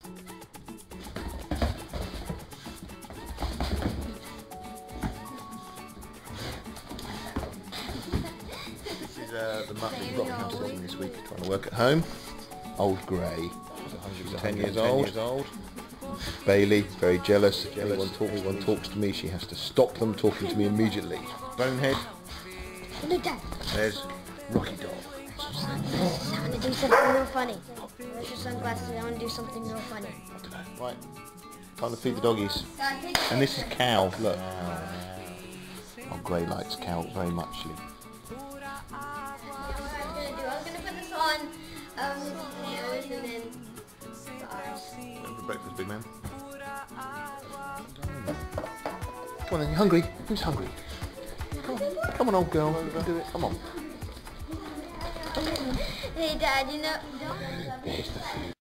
This is the mutt that got house sitting this week, trying to work at home. Old Grey, 10 years old. Bailey, very jealous. Everyone talks to me, she has to stop them talking to me immediately. Bonehead. There's Rocky Doll. I want to do something real funny. Where's your sunglasses? I want to do something real funny. I don't know. Right. Time to feed the doggies. And this is Cow, look. Oh, Grey likes Cow very muchly. I was going to put this on his nose and then the arms. Going for breakfast, big man. Come on then, you hungry? Who's hungry? Come on, old girl, do it. Come on. Hey, Dad, you know... There's the food.